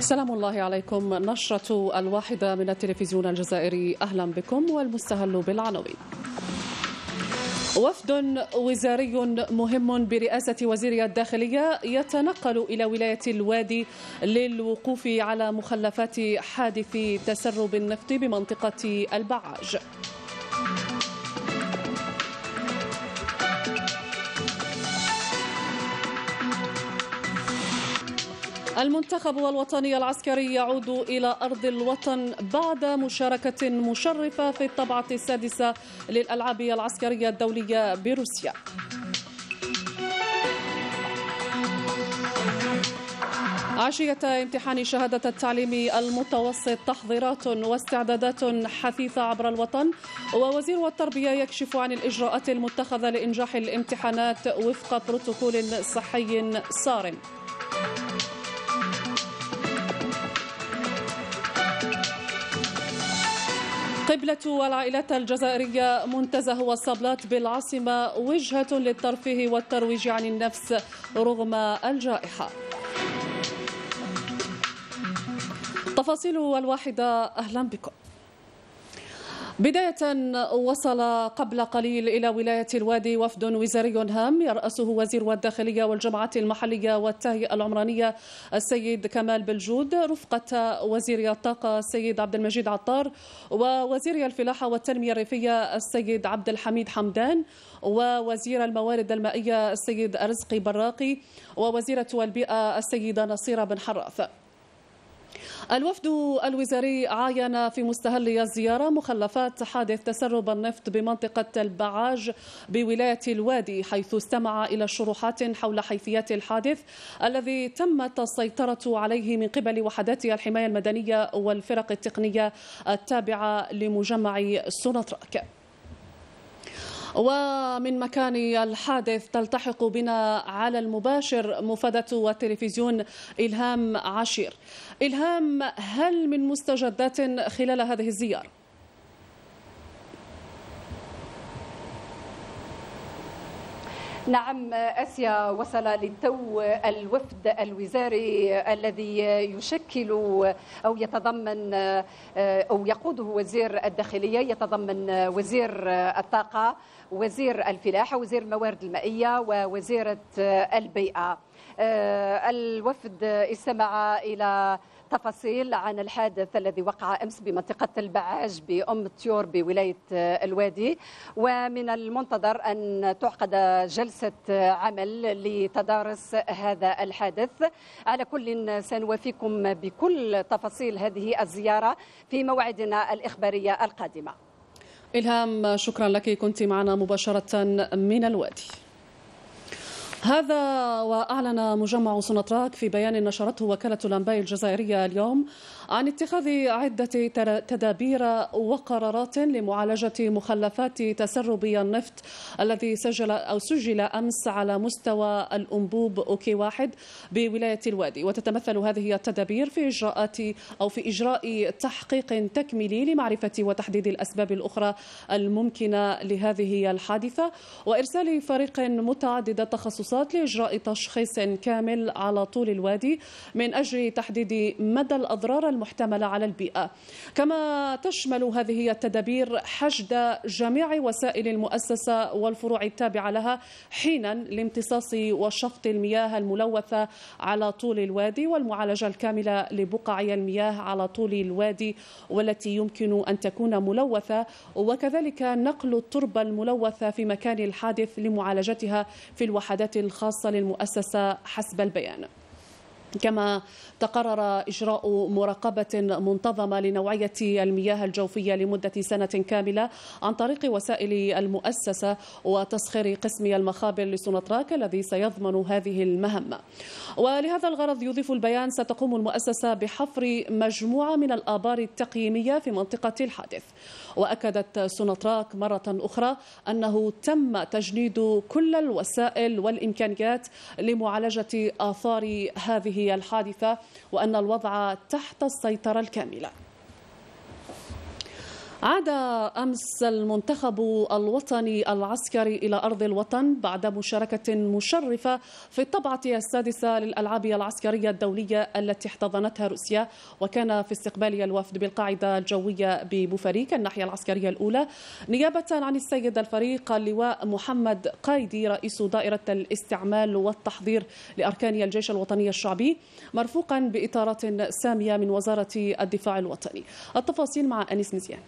سلام الله عليكم. نشرة الواحدة من التلفزيون الجزائري، أهلا بكم والمستهل بالعناوين. وفد وزاري مهم برئاسة وزير الداخلية يتنقل إلى ولاية الوادي للوقوف على مخلفات حادث تسرب النفط بمنطقة البعاج. المنتخب الوطني العسكري يعود إلى أرض الوطن بعد مشاركة مشرفة في الطبعة السادسة للألعاب العسكرية الدولية بروسيا. عشية امتحان شهادة التعليم المتوسط تحضيرات واستعدادات حثيثة عبر الوطن، ووزير التربية يكشف عن الإجراءات المتخذة لإنجاح الامتحانات وفق بروتوكول صحي صارم. قبلة العائلات الجزائرية منتزه والصبلات بالعاصمة وجهة للترفيه والترويج عن النفس رغم الجائحة. تفاصيل الواحدة، أهلا بكم. بداية، وصل قبل قليل إلى ولاية الوادي وفد وزاري هام يرأسه وزير الداخلية والجماعات المحلية والتهيئة العمرانية السيد كمال بالجود، رفقة وزير الطاقة السيد عبد المجيد عطار، ووزير الفلاحة والتنمية الريفية السيد عبد الحميد حمدان، ووزير الموارد المائية السيد رزقي براقي، ووزيرة البيئة السيدة نصيرة بن حراث. الوفد الوزاري عاين في مستهل الزيارة مخلفات حادث تسرب النفط بمنطقة البعاج بولاية الوادي، حيث استمع إلى الشروحات حول حيثيات الحادث الذي تمت السيطرة عليه من قبل وحدات الحماية المدنية والفرق التقنية التابعة لمجمع سوناتراك. ومن مكان الحادث تلتحق بنا على المباشر مفادة التلفزيون إلهام عشير. إلهام، هل من مستجدات خلال هذه الزيارة؟ نعم آسيا، وصل للتو الوفد الوزاري الذي يشكل أو يتضمن أو يقوده وزير الداخلية، يتضمن وزير الطاقة، وزير الفلاحة، وزير الموارد المائية، ووزيرة البيئة. الوفد استمع إلى تفاصيل عن الحادث الذي وقع أمس بمنطقة البعاج بأم الطيور بولاية الوادي، ومن المنتظر أن تعقد جلسة عمل لتدارس هذا الحادث. على كل سنوافيكم بكل تفاصيل هذه الزيارة في موعدنا الإخبارية القادمة. إلهام، شكرا لك، كنت معنا مباشرة من الوادي. هذا وأعلن مجمع سوناتراك في بيان نشرته وكالة الأنباء الجزائرية اليوم عن اتخاذ عدة تدابير وقرارات لمعالجة مخلفات تسرب النفط الذي سجل أمس على مستوى الأنبوب أوكي 1 بولاية الوادي. وتتمثل هذه التدابير في إجراء تحقيق تكميلي لمعرفة وتحديد الأسباب الأخرى الممكنة لهذه الحادثة، وإرسال فريق متعدد التخصصات لإجراء تشخيص كامل على طول الوادي من أجل تحديد مدى الأضرار المحتملة على البيئة. كما تشمل هذه التدابير حشد جميع وسائل المؤسسة والفروع التابعة لها حينا لامتصاص وشفط المياه الملوثة على طول الوادي، والمعالجة الكاملة لبقع المياه على طول الوادي والتي يمكن أن تكون ملوثة، وكذلك نقل التربة الملوثة في مكان الحادث لمعالجتها في الوحدات الخاصة للمؤسسة حسب البيان. كما تقرر إجراء مراقبة منتظمة لنوعية المياه الجوفية لمدة سنة كاملة عن طريق وسائل المؤسسة وتسخير قسم المخابر لسوناتراك الذي سيضمن هذه المهمة. ولهذا الغرض، يضيف البيان، ستقوم المؤسسة بحفر مجموعة من الآبار التقييمية في منطقة الحادث. وأكدت سوناتراك مرة أخرى أنه تم تجنيد كل الوسائل والإمكانيات لمعالجة آثار هذه الحادثة، وأن الوضع تحت السيطرة الكاملة. عاد أمس المنتخب الوطني العسكري إلى أرض الوطن بعد مشاركة مشرفة في الطبعة السادسة للألعاب العسكرية الدولية التي احتضنتها روسيا، وكان في استقبال الوفد بالقاعدة الجوية ببوفريك الناحية العسكرية الأولى نيابة عن السيد الفريق اللواء محمد قايدي رئيس دائرة الاستعمال والتحضير لأركان الجيش الوطني الشعبي، مرفوقا بإطارات سامية من وزارة الدفاع الوطني. التفاصيل مع أنيس مزيان.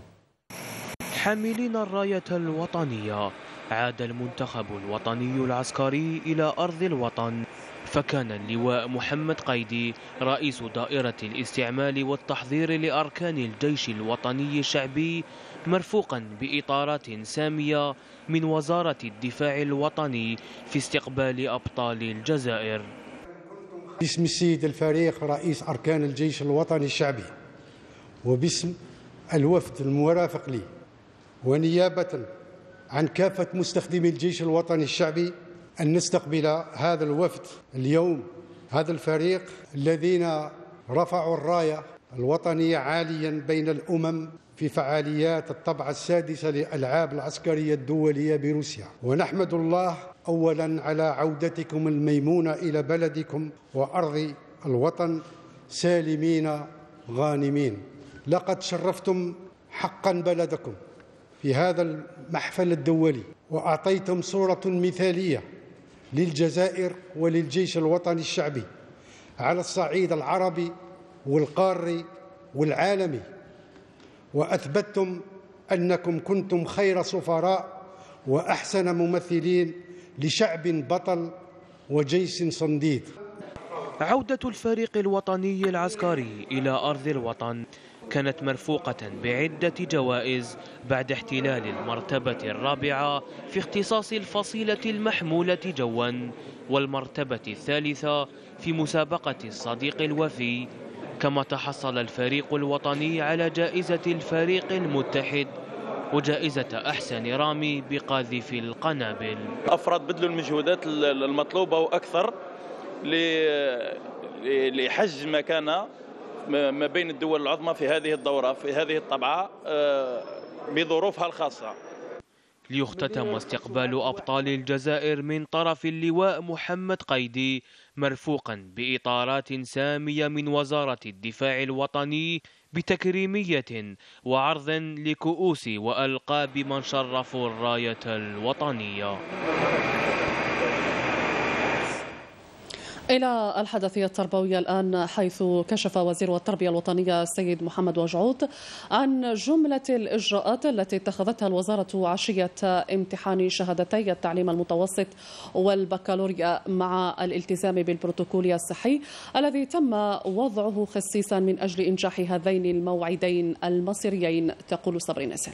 حاملين الراية الوطنية عاد المنتخب الوطني العسكري إلى أرض الوطن، فكان اللواء محمد قايدي رئيس دائرة الاستعمال والتحضير لأركان الجيش الوطني الشعبي مرفوقا بإطارات سامية من وزارة الدفاع الوطني في استقبال أبطال الجزائر. باسم السيد الفريق رئيس أركان الجيش الوطني الشعبي وباسم الوفد المرافق لي ونيابة عن كافة مستخدمي الجيش الوطني الشعبي أن نستقبل هذا الوفد اليوم، هذا الفريق الذين رفعوا الراية الوطنية عاليا بين الأمم في فعاليات الطبعة السادسة للألعاب العسكرية الدولية بروسيا. ونحمد الله أولا على عودتكم الميمونة إلى بلدكم وأرض الوطن سالمين غانمين. لقد شرفتم حقا بلدكم في هذا المحفل الدولي وأعطيتم صورة مثالية للجزائر وللجيش الوطني الشعبي على الصعيد العربي والقاري والعالمي، وأثبتم أنكم كنتم خير سفراء وأحسن ممثلين لشعب بطل وجيش صنديد. عودة الفريق الوطني العسكري إلى أرض الوطن كانت مرفوقة بعدة جوائز بعد احتلال المرتبة الرابعة في اختصاص الفصيلة المحمولة جوا، والمرتبة الثالثة في مسابقة الصديق الوفي، كما تحصل الفريق الوطني على جائزة الفريق المتحد وجائزة أحسن رامي بقاذف القنابل. أفراد بذلوا المجهودات المطلوبة وأكثر لحج مكانة ما بين الدول العظمى في هذه الدورة، في هذه الطبعة بظروفها الخاصة. ليختتم استقبال أبطال الجزائر من طرف اللواء محمد قايدي مرفوقا بإطارات سامية من وزارة الدفاع الوطني بتكريمية وعرض لكؤوس وألقاب من شرفوا الراية الوطنية. إلى الحدث التربوي الآن، حيث كشف وزير التربية الوطنية السيد محمد وجعود عن جملة الإجراءات التي اتخذتها الوزارة عشية امتحان شهادتي التعليم المتوسط والبكالوريا مع الالتزام بالبروتوكول الصحي الذي تم وضعه خصيصا من أجل إنجاح هذين الموعدين المصيريين. تقول صبري نسال.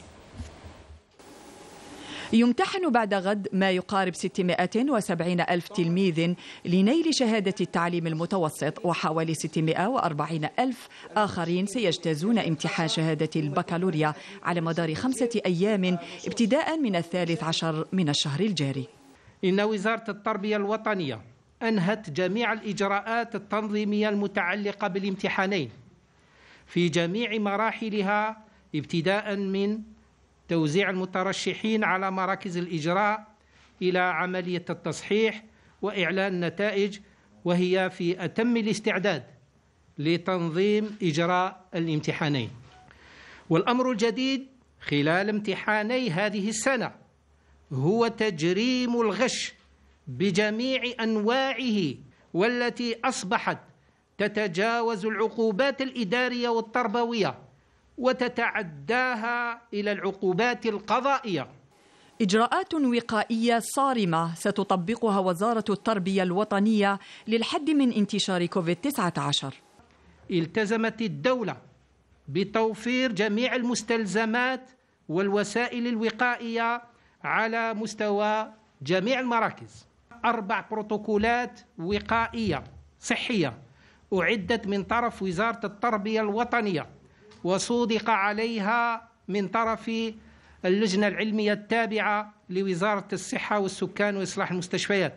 يمتحن بعد غد ما يقارب 670 ألف تلميذ لنيل شهادة التعليم المتوسط، وحوالي 640 ألف آخرين سيجتازون امتحان شهادة البكالوريا على مدار 5 أيام ابتداء من 13 من الشهر الجاري. إن وزارة التربية الوطنية أنهت جميع الإجراءات التنظيمية المتعلقة بالامتحانين في جميع مراحلها، ابتداء من توزيع المترشحين على مراكز الإجراء إلى عملية التصحيح وإعلان النتائج، وهي في أتم الاستعداد لتنظيم إجراء الامتحانين. والأمر الجديد خلال امتحاني هذه السنة هو تجريم الغش بجميع أنواعه، والتي أصبحت تتجاوز العقوبات الإدارية والتربوية وتتعداها إلى العقوبات القضائية. إجراءات وقائية صارمة ستطبقها وزارة التربية الوطنية للحد من انتشار كوفيد-19. التزمت الدولة بتوفير جميع المستلزمات والوسائل الوقائية على مستوى جميع المراكز. 4 بروتوكولات وقائية صحية أعدت من طرف وزارة التربية الوطنية وصودق عليها من طرف اللجنة العلمية التابعة لوزارة الصحة والسكان وإصلاح المستشفيات.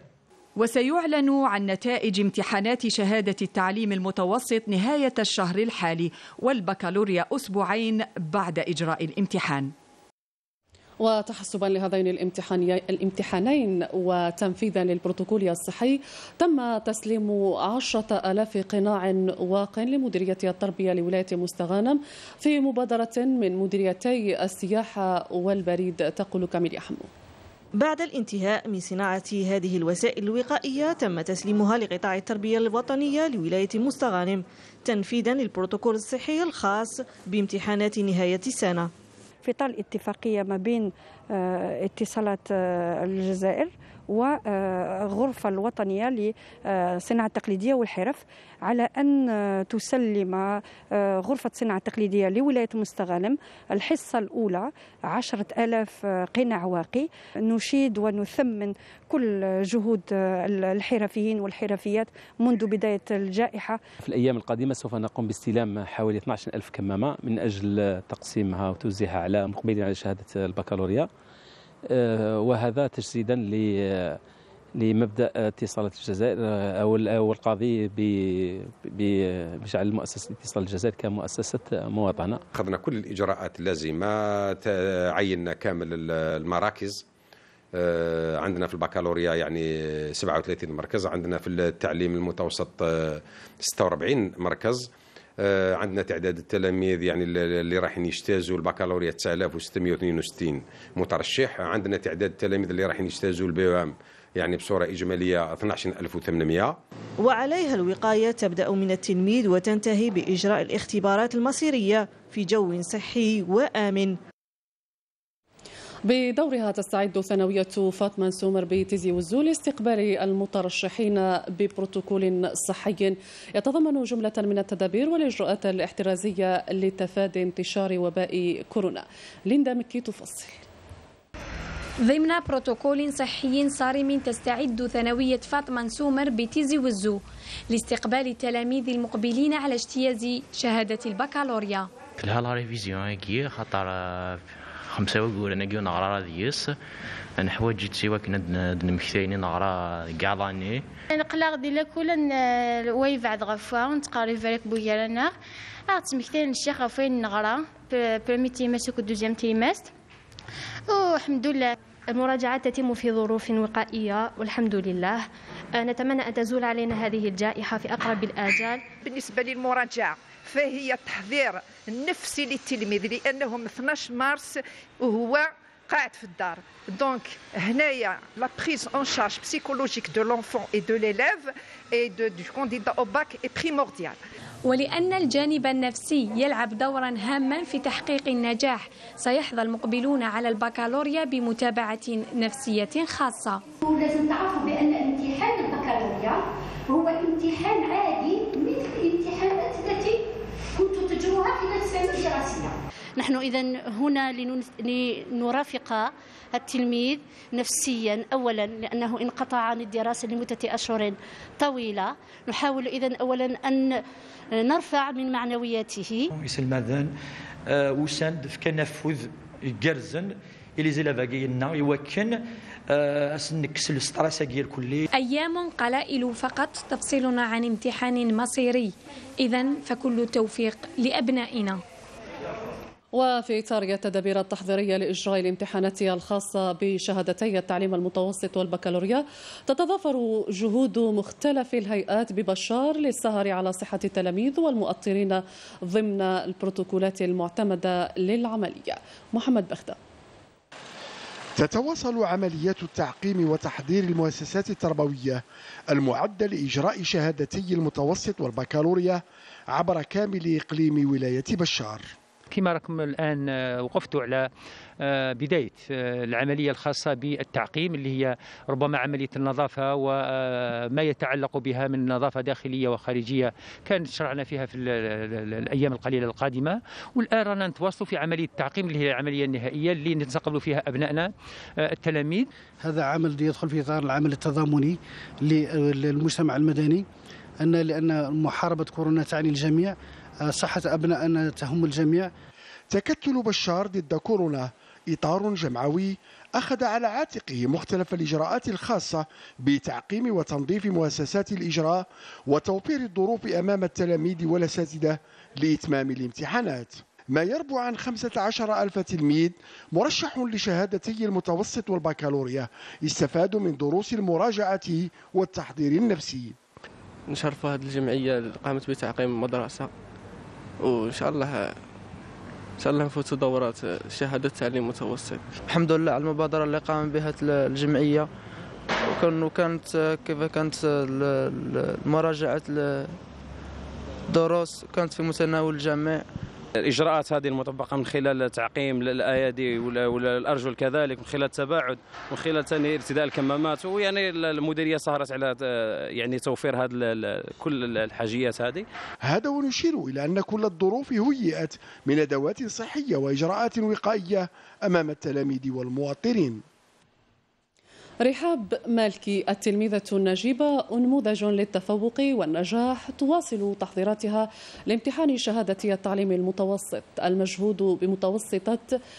وسيعلن عن نتائج امتحانات شهادة التعليم المتوسط نهاية الشهر الحالي، والبكالوريا أسبوعين بعد إجراء الامتحان. وتحسبا لهذين الامتحانين وتنفيذا للبروتوكول الصحي، تم تسليم 10,000 قناع واق لمديرية التربية لولاية مستغانم في مبادرة من مديريتي السياحة والبريد. تقول كاميليا حمو. بعد الانتهاء من صناعة هذه الوسائل الوقائية تم تسليمها لقطاع التربية الوطنية لولاية مستغانم تنفيذا للبروتوكول الصحي الخاص بامتحانات نهاية السنة. في إطار الاتفاقية ما بين اتصالات الجزائر وغرفة الوطنية للصناعة التقليدية والحرف على أن تسلم غرفة الصناعة التقليدية لولاية مستغانم الحصة الأولى 10,000 قناع واقي. نشيد ونثمن كل جهود الحرفيين والحرفيات منذ بداية الجائحة. في الأيام القادمة سوف نقوم باستلام حوالي 12,000 كمامة من أجل تقسيمها وتوزيعها على مقبلين على شهادة البكالوريا، وهذا تجسيدا لمبدأ اتصالات الجزائر أو القاضي بجعل مؤسسة اتصال الجزائر كمؤسسة مواطنة. أخذنا كل الإجراءات اللازمة، عيننا كامل المراكز. عندنا في البكالوريا يعني 37 مركز، عندنا في التعليم المتوسط 46 مركز، عندنا تعداد التلاميذ يعني اللي رايحين يجتازوا البكالوريا 9662 مترشح، عندنا تعداد التلاميذ اللي رايحين يجتازوا البيوام يعني بصورة إجمالية 12,800. وعليها الوقاية تبدأ من التلميذ وتنتهي بإجراء الاختبارات المصيرية في جو صحي وآمن. بدورها تستعد ثانوية فاطمة سومر بتيزي وزو لاستقبال المترشحين ببروتوكول صحي يتضمن جملة من التدابير والإجراءات الاحترازية لتفادي انتشار وباء كورونا. ليندا مكي تفصل. ضمن بروتوكول صحي صارم تستعد ثانوية فاطمة سومر بتيزي وزو لاستقبال التلاميذ المقبلين على اجتياز شهادة البكالوريا. لها لا ريفيزيون هكي خاطر 5 وقول انا كيو نغرا ديس انا حوايج تسيوا كنا نمكثيني نغرا كاع لاني نقلق ديال كل واي بعد غفوا ونتقاري فريك بويا لنا تمكثين الشيخ فين نغرا بريمي تيماس ودوزيام تيماس. والحمد لله المراجعات تتم في ظروف وقائية والحمد لله. نتمنى أن تزول علينا هذه الجائحة في أقرب الآجال. بالنسبة للمراجعة فهي تحضير نفسي للتلميذ لأنه من 12 مارس وهو قاعد في الدار. دونك هنايا لا بريز اون شارج بسيكولوجيك دو لونفون اي دو ليليف اي دو كانديدا او باك اي بريمورديال. ولأن الجانب النفسي يلعب دورا هاما في تحقيق النجاح، سيحظى المقبلون على البكالوريا بمتابعة نفسية خاصة. لازم تعرفوا بأن امتحان البكالوريا هو امتحان عادي مثل الامتحانات التي كنتم تجروها خلال السنة الدراسية. نحن إذن هنا لنرافق التلميذ نفسيا أولا لأنه انقطع عن الدراسة لمدة أشهر طويلة. نحاول إذن أولا أن نرفع من معنوياته. يسلمذن وسند في كنفذ جرزن اللي زي لافاقينا يوكن أسنكسل الستراسة غير كلي. أيام قلائل فقط تفصلنا عن امتحان مصيري، إذن فكل التوفيق لأبنائنا. وفي إطار التدابير التحضيرية لإجراء الامتحانات الخاصة بشهادتي التعليم المتوسط والبكالوريا، تتضافر جهود مختلف الهيئات ببشار للسهر على صحة التلاميذ والمؤطرين ضمن البروتوكولات المعتمدة للعملية. محمد بختة. تتواصل عمليات التعقيم وتحضير المؤسسات التربوية المعدة لإجراء شهادتي المتوسط والبكالوريا عبر كامل إقليم ولاية بشار. كما راكم الآن وقفتوا على بداية العملية الخاصة بالتعقيم اللي هي ربما عملية النظافة وما يتعلق بها من نظافة داخلية وخارجية كانت شرعنا فيها في الأيام القليلة القادمة، والآن رانا نتواصلوا في عملية التعقيم اللي هي العملية النهائية اللي نستقبلوا فيها أبنائنا التلاميذ. هذا عمل يدخل في إطار العمل التضامني للمجتمع المدني، لأن محاربة كورونا تعني الجميع، صحة أبنائنا تهم الجميع. تكتل بشار ضد كورونا إطار جمعوي أخذ على عاتقه مختلف الإجراءات الخاصة بتعقيم وتنظيف مؤسسات الإجراء وتوفير الظروف أمام التلاميذ والأساتذة لإتمام الامتحانات. ما يربو عن 15,000 تلميذ مرشح لشهادتي المتوسط والبكالوريا استفادوا من دروس المراجعة والتحضير النفسي. نشرفوا هذه الجمعية اللي قامت بتعقيم المدرسة، وإن شاء الله نفوتوا دورات شهادة تعليم متوسط. الحمد لله على المبادرة اللي قام بها الجمعية، وكانت كيف كانت المراجعة الدروس كانت في متناول الجميع. الإجراءات هذه المطبقة من خلال تعقيم الأيادي والأرجل كذلك، من خلال التباعد، من خلال ثاني ارتداء الكمامات، ويعني المديرية سهرت على يعني توفير هذه كل الحاجيات هذه. هذا ونشير إلى أن كل الظروف هيئت من أدوات صحية وإجراءات وقائية أمام التلاميذ والمواطنين. رحاب مالكي التلميذة النجيبة نموذج للتفوق والنجاح، تواصل تحضيراتها لامتحان شهادة التعليم المتوسط المجهود بمتوسطة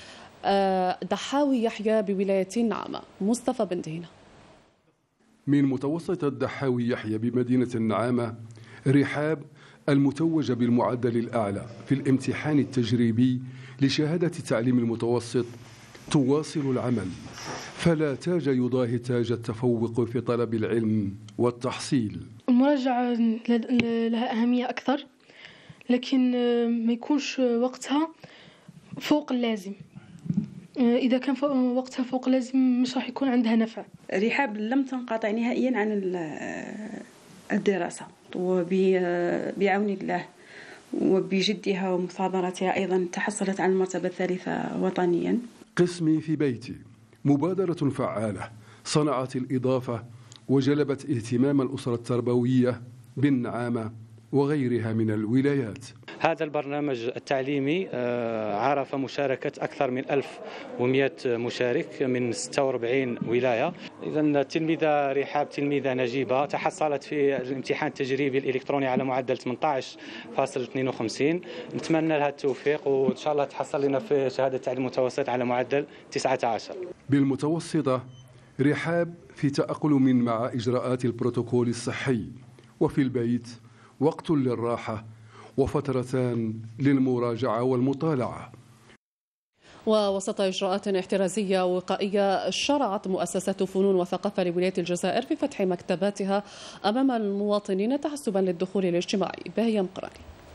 دحاوي يحيى بولاية النعامة. مصطفى بن دهينة. من متوسط الدحاوي يحيى بمدينة النعامة رحاب المتوجة بالمعدل الأعلى في الامتحان التجريبي لشهادة التعليم المتوسط تواصل العمل، فلا تاج يضاهي تاج التفوق في طلب العلم والتحصيل. المراجعة لها أهمية أكثر، لكن ما يكونش وقتها فوق اللازم. إذا كان وقتها فوق اللازم مش راح يكون عندها نفع. رحاب لم تنقطع نهائيا عن الدراسة، وبعون الله وبجدها ومثابرتها أيضا تحصلت على المرتبة الثالثة وطنيا. قسمي في بيتي مبادرة فعالة صنعت الإضافة وجلبت اهتمام الأسرة التربوية بالنعامة وغيرها من الولايات. هذا البرنامج التعليمي عرف مشاركة أكثر من 1100 مشارك من 46 ولاية. إذن التلميذة رحاب تلميذة نجيبة تحصلت في الامتحان التجريبي الإلكتروني على معدل 18.52. نتمنى لها التوفيق وإن شاء الله تحصل لنا في شهادة التعليم المتوسط على معدل 19. بالمتوسطة رحاب في تأقلم مع إجراءات البروتوكول الصحي، وفي البيت وقت للراحة وفترتان للمراجعة والمطالعة. ووسط إجراءات احترازية وقائية شرعت مؤسسة فنون وثقافة لولاية الجزائر في فتح مكتباتها أمام المواطنين تحسبا للدخول الاجتماعي. باهي مقراني.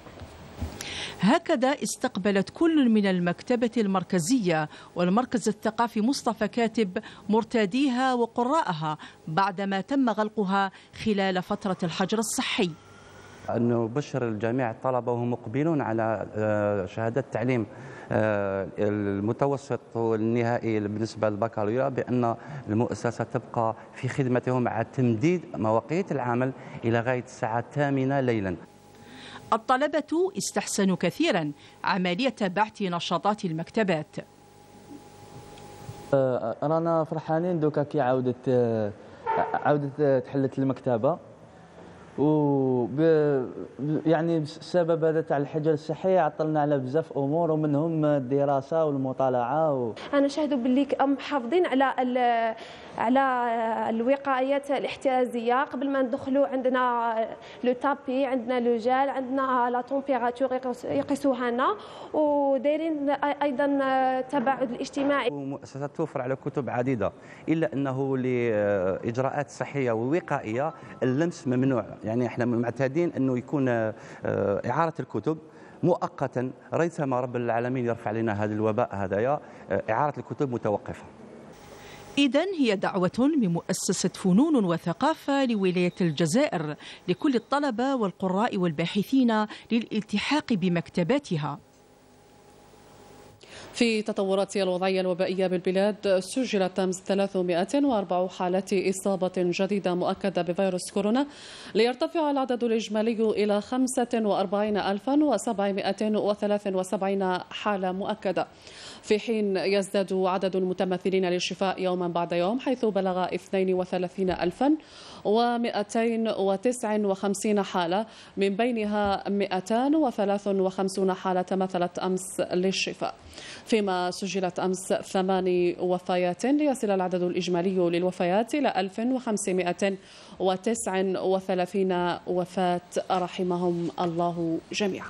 هكذا استقبلت كل من المكتبة المركزية والمركز الثقافي مصطفى كاتب مرتاديها وقراءها بعدما تم غلقها خلال فترة الحجر الصحي. أن نبشر الجميع الطلبة وهم مقبلون على شهادة التعليم المتوسط والنهائي بالنسبة للبكالوريا بأن المؤسسة تبقى في خدمتهم مع تمديد مواقيت العمل إلى غاية الساعة 8 ليلا. الطلبة استحسنوا كثيرا عملية بعث نشاطات المكتبات. رانا فرحانين دوكا كي عودت تحلت المكتبة، يعني بسبب هذا تاع الحجر الصحي عطلنا على بزاف امور ومنهم الدراسه والمطالعه انا نشاهد باللي محافظين على الوقايات الاحترازيه قبل ما ندخلوا. عندنا لو تابي، عندنا لو جال، عندنا لا تمبيراتور يقيسوها لنا، ودايرين ايضا التباعد الاجتماعي. المؤسسات توفر على كتب عديده، الا انه لاجراءات صحيه ووقائيه اللمس ممنوع. يعني احنا معتادين انه يكون اعاره الكتب مؤقتا، ريثما رب العالمين يرفع لنا هذا الوباء هذايا، اعاره الكتب متوقفه. إذن هي دعوة من مؤسسة فنون وثقافة لولاية الجزائر لكل الطلبة والقراء والباحثين للالتحاق بمكتباتها. في تطورات الوضعية الوبائية بالبلاد، سجلت أمس 304 حالات إصابة جديدة مؤكدة بفيروس كورونا، ليرتفع العدد الإجمالي إلى 45,773 حالة مؤكدة. في حين يزداد عدد المتمثلين للشفاء يوما بعد يوم، حيث بلغ 32,259 حالة، من بينها 253 حالة تمثلت أمس للشفاء، فيما سجلت أمس 8 وفيات، ليصل العدد الإجمالي للوفيات إلى 1539 وفاة رحمهم الله جميعا.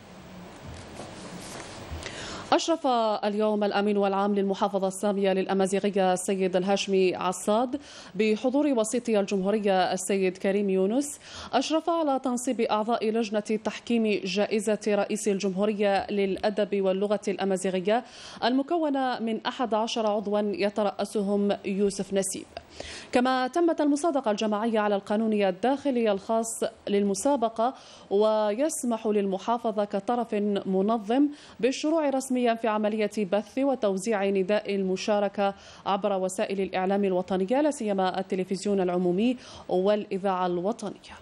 أشرف اليوم الأمين والعام للمحافظة السامية للأمازيغية السيد الهاشمي عصاد بحضور وسيط الجمهورية السيد كريم يونس، أشرف على تنصيب أعضاء لجنة تحكيم جائزة رئيس الجمهورية للأدب واللغة الأمازيغية، المكونة من 11 عضوا يترأسهم يوسف نسيب. كما تمت المصادقة الجماعية على القانون الداخلي الخاص للمسابقة، ويسمح للمحافظة كطرف منظم بالشروع رسميا في عملية بث وتوزيع نداء المشاركة عبر وسائل الإعلام الوطنية، لا سيما التلفزيون العمومي والإذاعة الوطنية.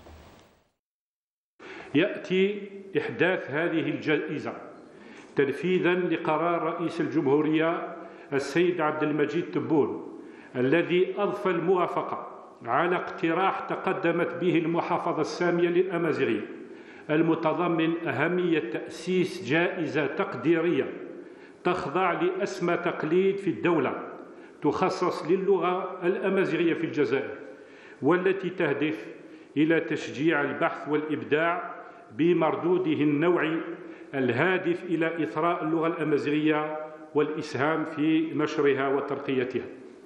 يأتي إحداث هذه الجائزة تنفيذا لقرار رئيس الجمهورية السيد عبد المجيد تبون، الذي أضفى الموافقة على اقتراح تقدمت به المحافظة السامية للأمازيغية، المتضمن أهمية تأسيس جائزة تقديرية تخضع لأسمى تقليد في الدولة تخصص للغة الأمازيغية في الجزائر، والتي تهدف إلى تشجيع البحث والإبداع بمردوده النوعي الهادف إلى إثراء اللغة الأمازيغية والإسهام في نشرها وترقيتها.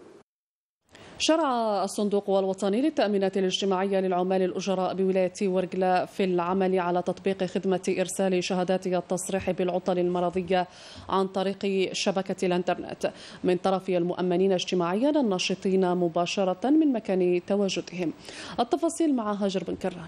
شرع الصندوق الوطني للتأمينات الاجتماعية للعمال الأجراء بولاية ورقلة في العمل على تطبيق خدمة إرسال شهادات التصريح بالعطل المرضية عن طريق شبكة الإنترنت من طرف المؤمنين اجتماعيا الناشطين مباشرة من مكان تواجدهم. التفاصيل مع هاجر بن كران.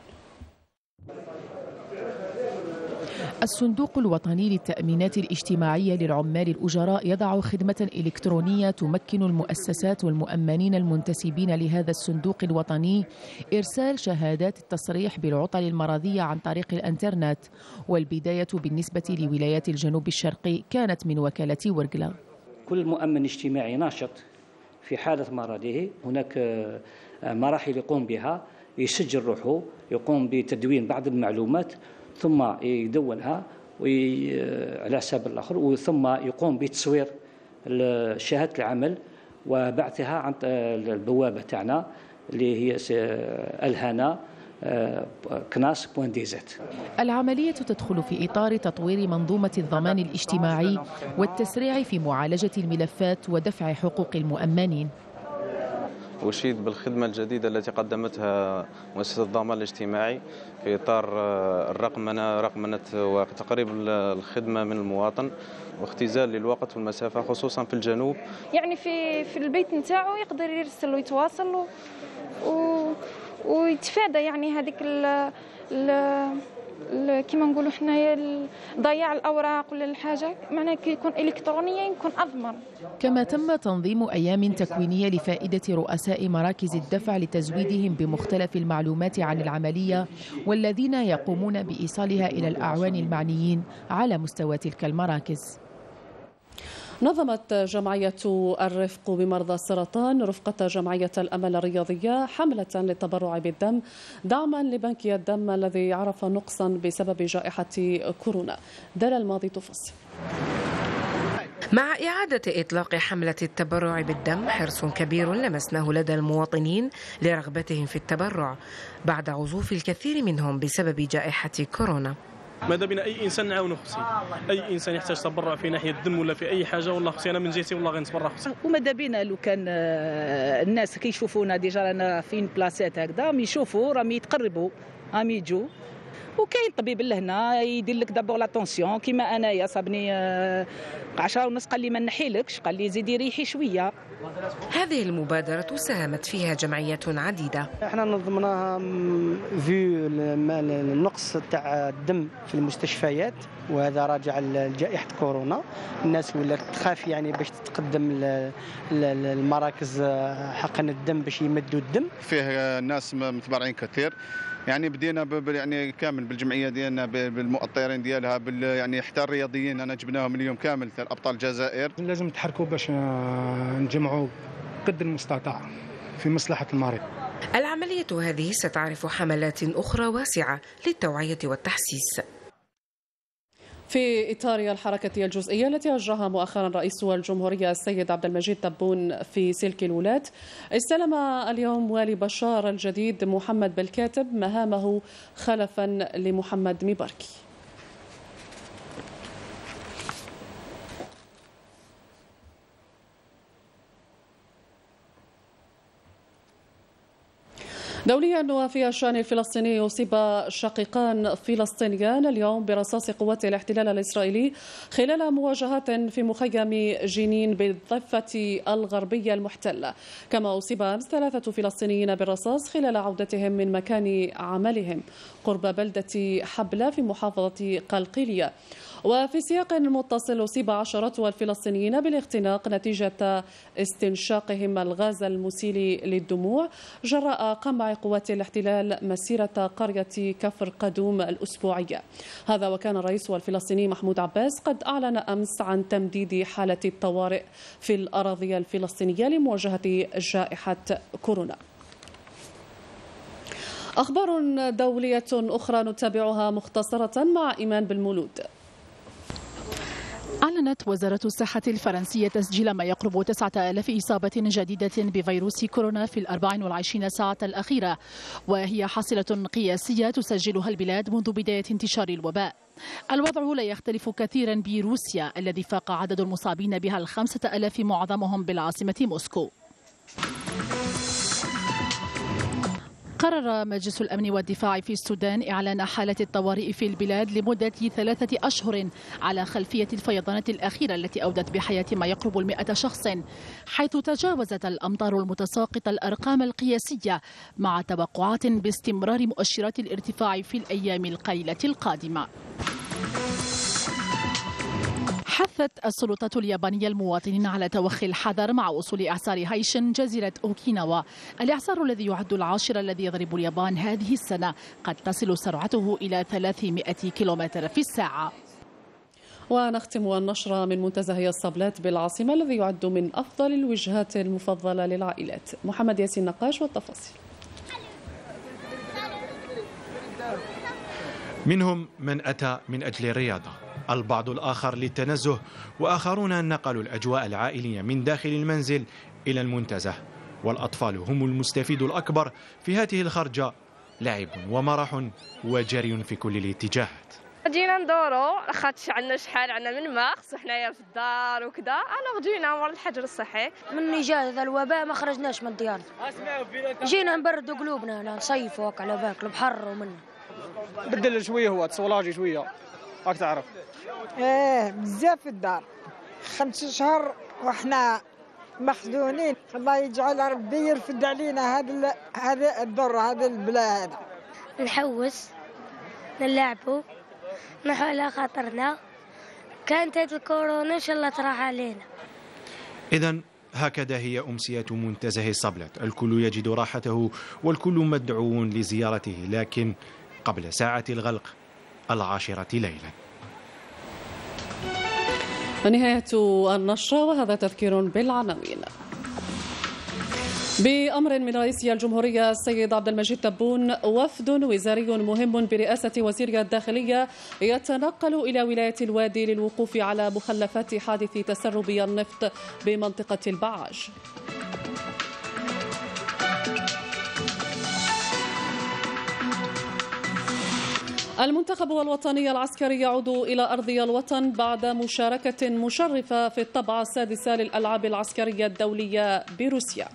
الصندوق الوطني للتأمينات الاجتماعية للعمال الأجراء يضع خدمة إلكترونية تمكن المؤسسات والمؤمنين المنتسبين لهذا الصندوق الوطني إرسال شهادات التصريح بالعطل المرضية عن طريق الإنترنت، والبداية بالنسبة لولايات الجنوب الشرقي كانت من وكالة ورقلة. كل مؤمن اجتماعي ناشط في حالة مرضه هناك مراحل يقوم بها، يسجل روحه، يقوم بتدوين بعض المعلومات ثم يدونها على حساب الآخر، ثم يقوم بتصوير شهادة العمل وبعثها عن البوابة تاعنا اللي هي الهنا كناس.dz. العملية تدخل في إطار تطوير منظومة الضمان الاجتماعي والتسريع في معالجة الملفات ودفع حقوق المؤمنين. أشيد بالخدمة الجديدة التي قدمتها مؤسسة الضمان الاجتماعي في إطار رقمنة وتقريب الخدمة من المواطن واختزال للوقت والمسافة خصوصا في الجنوب. يعني في البيت نتاعو يقدر يرسل ويتواصل ويتفادى يعني هذيك كما نقولوا حنايا ضياع الاوراق ولا الحاجه، معناها كي يكون الكترونيا يكون اضمن. كما تم تنظيم ايام تكوينيه لفائده رؤساء مراكز الدفع لتزويدهم بمختلف المعلومات عن العمليه والذين يقومون بايصالها الى الاعوان المعنيين على مستوى تلك المراكز. نظمت جمعية الرفق بمرضى السرطان رفقة جمعية الأمل الرياضية حملة للتبرع بالدم دعما لبنك الدم الذي عرف نقصا بسبب جائحة كورونا. دار الماضي تفصل. مع إعادة إطلاق حملة التبرع بالدم حرص كبير لمسناه لدى المواطنين لرغبتهم في التبرع بعد عزوف الكثير منهم بسبب جائحة كورونا. ماذا بنا اي انسان نعاونه خصي، اي انسان يحتاج تبرع في ناحيه الدم ولا في اي حاجه، والله خصي انا من جهتي والله غنتبرع خصي. وماذا بنا لو كان الناس كيشوفونا ديجا رانا فين بلاصات هكذا يشوفوا راهم يتقربوا راهم يجوا، وكاين طبيب لهنا يدير لك دابور لا طونسيون كيما انايا صابني 10 ونص قال لي ما نحيلكش، قال لي زيدي ريحي شويه. هذه المبادرة ساهمت فيها جمعيات عديدة. احنا نظمناها في النقص تاع الدم في المستشفيات، وهذا راجع لجائحة كورونا. الناس ولات تخاف يعني باش تتقدم المراكز حقن الدم باش يمدوا الدم. فيه ناس متبرعين كثير يعني بدينا يعني كامل بالجمعيه ديالنا بالمؤطرين ديالها يعني حتى الرياضيين انا جبناهم اليوم كامل ابطال الجزائر. لازم نتحركوا باش نجمعوا قدر المستطاع في مصلحه المريض. العملية هذه ستعرف حملات أخرى واسعة للتوعية والتحسيس. في إطار الحركة الجزئية التي أجراها مؤخرا رئيس الجمهورية السيد عبد المجيد تبون في سلك الولاة، استلم اليوم والي بشار الجديد محمد بالكاتب مهامه خلفا لمحمد مباركي. دوليا وفي الشأن الفلسطيني، يصيب شقيقان فلسطينيان اليوم برصاص قوات الاحتلال الإسرائيلي خلال مواجهات في مخيم جنين بالضفة الغربية المحتلة، كما أصيب أمس 3 فلسطينيين بالرصاص خلال عودتهم من مكان عملهم قرب بلدة حبلة في محافظة قلقيلية. وفي سياق متصل، أصيب عشرات الفلسطينيين بالاختناق نتيجة استنشاقهم الغاز المسيل للدموع جراء قمع قوات الاحتلال مسيرة قرية كفر قدوم الأسبوعية. هذا وكان الرئيس الفلسطيني محمود عباس قد أعلن أمس عن تمديد حالة الطوارئ في الأراضي الفلسطينية لمواجهة جائحة كورونا. أخبار دولية أخرى نتابعها مختصرة مع إيمان بالمولود. أعلنت وزارة الصحة الفرنسية تسجيل ما يقرب 9000 إصابة جديدة بفيروس كورونا في 24 ساعة الأخيرة، وهي حاصلة قياسية تسجلها البلاد منذ بداية انتشار الوباء. الوضع لا يختلف كثيرا بروسيا الذي فاق عدد المصابين بها 5000 معظمهم بالعاصمة موسكو. قرر مجلس الأمن والدفاع في السودان إعلان حالة الطوارئ في البلاد لمدة 3 أشهر على خلفية الفيضانات الأخيرة التي أودت بحياة ما يقرب 100 شخص، حيث تجاوزت الأمطار المتساقطة الأرقام القياسية، مع توقعات باستمرار مؤشرات الارتفاع في الأيام القليلة القادمة. حثت السلطات اليابانية المواطنين على توخي الحذر مع وصول إعصار هايشن جزيرة أوكيناوا. الإعصار الذي يعد العاشر الذي يضرب اليابان هذه السنة قد تصل سرعته إلى 300 كيلومتر في الساعة. ونختم النشرة من منتزه الصبلات بالعاصمة الذي يعد من أفضل الوجهات المفضلة للعائلات. محمد ياسين نقاش والتفاصيل. منهم من أتى من أجل الرياضة، البعض الآخر للتنزه، وآخرون نقلوا الأجواء العائلية من داخل المنزل إلى المنتزه. والأطفال هم المستفيد الأكبر في هذه الخرجة، لعب ومرح وجري في كل الاتجاهات. جينا ندورو خاطش عندنا شحال عندنا من مارس وحنايا في الدار وكذا، انا جينا ورا الحجر الصحي. من جا هذا الوباء ما خرجناش من الديار، جينا نبردوا قلوبنا هنا نصيفوا على باك البحر ومنه. بدل شويه هو تصولاجي شويه راك تعرف. بزاف في الدار 5 شهور وحنا مخزونين. الله يجعل ربي يرفد علينا هذا الضر، هذا البلاء هذا. نحوس نلعبوا نحو على خاطرنا، كانت هذه الكورونا ان شاء الله تراح علينا. إذن هكذا هي أمسية منتزه الصبلات، الكل يجد راحته والكل مدعو لزيارته، لكن قبل ساعة الغلق 10 ليلا. ونهاية النشرة وهذا تذكير بالعناوين. بأمر من رئيس الجمهورية السيد عبد المجيد تبون، وفد وزاري مهم برئاسة وزير الداخلية يتنقل إلى ولاية الوادي للوقوف على مخلفات حادث تسرب النفط بمنطقة البعاج. المنتخب الوطني العسكري يعود إلى أرض الوطن بعد مشاركة مشرفة في الطبعة السادسة للألعاب العسكرية الدولية بروسيا.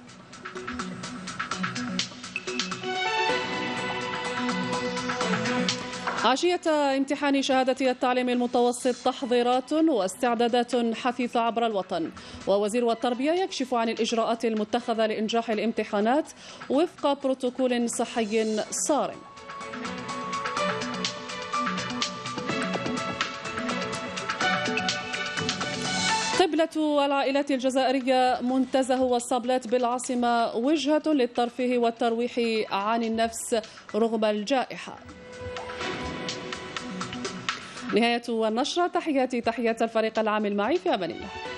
عشية امتحان شهادة التعليم المتوسط تحضيرات واستعدادات حثيثة عبر الوطن، ووزير التربية يكشف عن الإجراءات المتخذة لإنجاح الامتحانات وفق بروتوكول صحي صارم. قبلة العائلات الجزائرية منتزه والصابلات بالعاصمة وجهة للترفيه والترويح عن النفس رغم الجائحة. نهاية النشرة. تحيات الفريق العامل معي، في أمان الله.